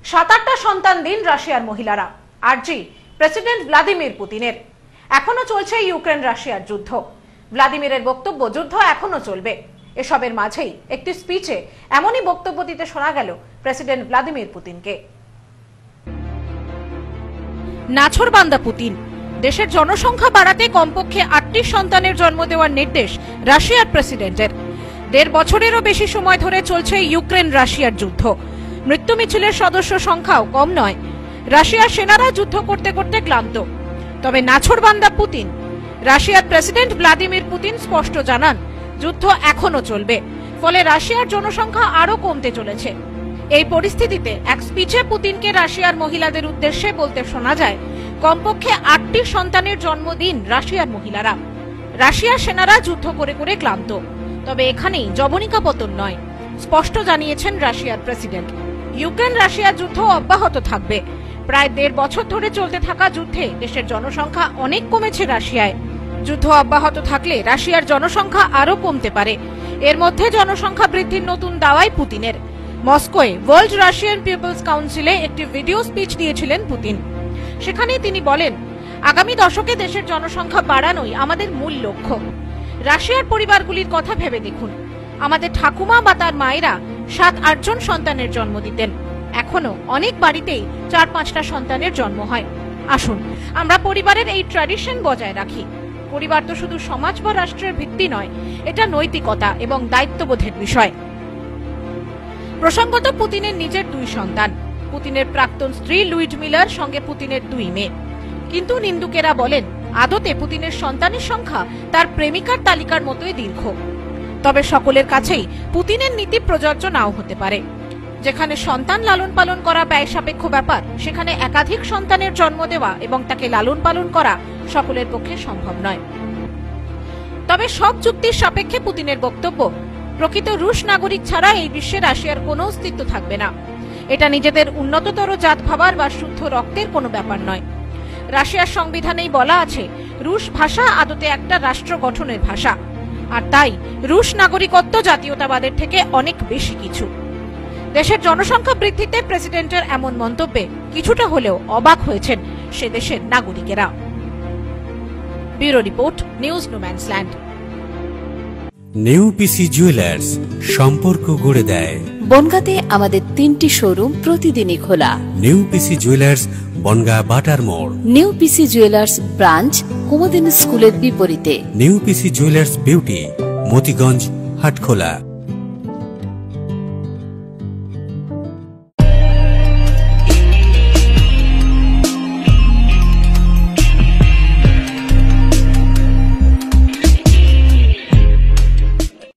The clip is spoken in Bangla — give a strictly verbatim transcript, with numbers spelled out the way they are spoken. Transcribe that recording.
সাত আটটা সন্তান দিন রাশিয়ার মহিলারা। আরজি প্রেসিডেন্ট ভ্লাদিমির পুতিনের। এখনো চলছে ইউক্রেন রাশিয়ার যুদ্ধ। ভ্লাদিমিরের বক্তব্য, যুদ্ধ এখনো চলবে। এসবের মাঝেই একটি স্পিচে এমনই বক্তব্য দিতে শোনা গেল প্রেসিডেন্ট ভ্লাদিমির পুতিনকে। নাছোড়বান্দা পুতিন। দেশের জনসংখ্যা বাড়াতে কমপক্ষে আটটি সন্তানের জন্ম দেওয়ার নির্দেশ রাশিয়ার প্রেসিডেন্টের। দেড় বছরেরও বেশি সময় ধরে চলছে ইউক্রেন রাশিয়ার যুদ্ধ। মৃত্যু মিছিলের সদস্য সংখ্যাও কম নয়। রাশিয়ার সেনারা যুদ্ধ করতে করতে ক্লান্ত। তবে নাছোড়বান্দা পুতিন। রাশিয়ার প্রেসিডেন্ট ভ্লাদিমির পুতিন স্পষ্ট জানান, যুদ্ধ এখনো চলবে, ফলে রাশিয়ার জনসংখ্যা আরো কমতে চলেছে। এই পরিস্থিতিতে এক স্পিচে পুতিনকে রাশিয়ার মহিলাদের উদ্দেশ্যে বলতে শোনা যায়, কমপক্ষে আটটি সন্তানের জন্মদিন রাশিয়ার মহিলারা। রাশিয়ার সেনারা যুদ্ধ করে করে ক্লান্ত। তবে এখানেই জবনিকা পতন নয়, স্পষ্ট জানিয়েছেন রাশিয়ার প্রেসিডেন্ট। ইউক্রেন রাশিয়ার যুদ্ধ অব্যাহত থাকবে। প্রায় দেড় বছর ধরে চলতে থাকা যুদ্ধে দেশের জনসংখ্যা অনেক কমেছে রাশিয়ায়। যুদ্ধ অব্যাহত থাকলে রাশিয়ার জনসংখ্যা আরো কমতে পারে। এর মধ্যে জনসংখ্যা বৃদ্ধির নতুন দাওয়াই পুতিনের। মস্কোয় ওয়ার্ল্ড রাশিয়ান পিপলস কাউন্সিলে একটি ভিডিও স্পিচ দিয়েছিলেন পুতিন। সেখানে তিনি বলেন, আগামী দশকে দেশের জনসংখ্যা বাড়ানোই আমাদের মূল লক্ষ্য। রাশিয়ার পরিবারগুলির কথা ভেবে দেখুন। আমাদের ঠাকুমা বা তার মায়েরা সাত আটজন সন্তানের জন্ম দিতেন। এখনো অনেক বাড়িতেই চার পাঁচটা সন্তানের জন্ম হয়। আসুন আমরা পরিবারের এই ট্র্যাডিশন বজায় রাখি। পরিবার তো শুধু সমাজ বা রাষ্ট্রের ভিত্তি নয়, এটা নৈতিকতা এবং দায়িত্ববোধের বিষয়। প্রসঙ্গত, পুতিনের নিজের দুই সন্তান। পুতিনের প্রাক্তন স্ত্রী লুইডমিলার সঙ্গে পুতিনের দুই মেয়ে। কিন্তু নিন্দুকেরা বলেন, আদতে পুতিনের সন্তানের সংখ্যা তার প্রেমিকার তালিকার মতোই দীর্ঘ। তবে সকলের কাছেই পুতিনের নীতি প্রযোজ্য নাও হতে পারে। যেখানে সন্তান লালন পালন করা ব্যয় সাপেক্ষ ব্যাপার, সেখানে একাধিক সন্তানের জন্ম দেওয়া এবং তাকে লালন পালন করা সকলের পক্ষে সম্ভব নয়। তবে সব যুক্তির সাপেক্ষে পুতিনের বক্তব্য, প্রকৃত রুশ নাগরিক ছাড়া এই বিশ্বে রাশিয়ার কোনো অস্তিত্ব থাকবে না। এটা নিজেদের উন্নততর জাত ভাবার বা শুদ্ধ রক্তের কোনো ব্যাপার নয়। রাশিয়ার সংবিধানেই বলা আছে, রুশ ভাষা আদতে একটা রাষ্ট্র গঠনের ভাষা। আর তাই রুশ নাগরিকত্ব জাতীয়তাবাদের থেকে অনেক বেশি কিছু। দেশের জনসংখ্যা বৃদ্ধিতে প্রেসিডেন্টের এমন মন্তব্যে কিছুটা হলেও অবাক হয়েছেন সে দেশের নাগরিকেরা। Bureau report, news no man's land. New PC jewellers, সম্পর্ক গড়ে দেয়। বনগাঁতে আমাদের তিনটি শোরুম প্রতিদিনই খোলা। নিউ পিসি জুয়েলার্স, বনগাঁ বাটার মোড়। New PC jewellers branch, Kumudini স্কুলের বিপরীতে। New PC jewellers beauty, Motiganj, Hatkhola.